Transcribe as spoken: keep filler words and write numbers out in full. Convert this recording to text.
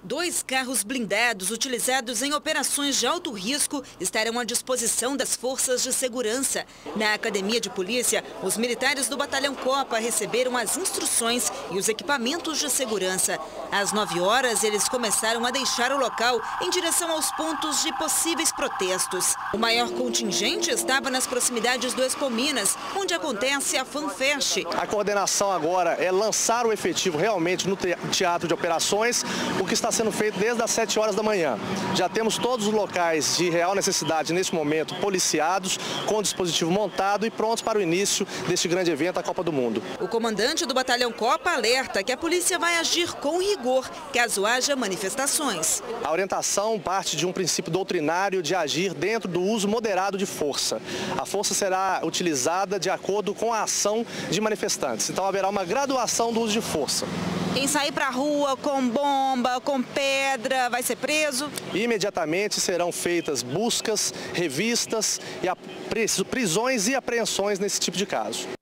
Dois carros blindados utilizados em operações de alto risco estarão à disposição das forças de segurança. Na Academia de Polícia, os militares do Batalhão Copa receberam as instruções e os equipamentos de segurança. Às nove horas, eles começaram a deixar o local em direção aos pontos de possíveis protestos. O maior contingente estava nas proximidades do Expo Minas, onde acontece a FanFest. A coordenação agora é lançar o efetivo realmente no teatro de operações, o que está sendo feito desde as sete horas da manhã. Já temos todos os locais de real necessidade nesse momento policiados, com o dispositivo montado e prontos para o início deste grande evento, a Copa do Mundo. O comandante do Batalhão Copa alerta que a polícia vai agir com rigor caso haja manifestações. A orientação parte de um princípio doutrinário de agir dentro do uso moderado de força. A força será utilizada de acordo com a ação de manifestantes. Então haverá uma graduação do uso de força. Quem sair para a rua com bomba, com pedra, vai ser preso? Imediatamente serão feitas buscas, revistas, e prisões e apreensões nesse tipo de caso.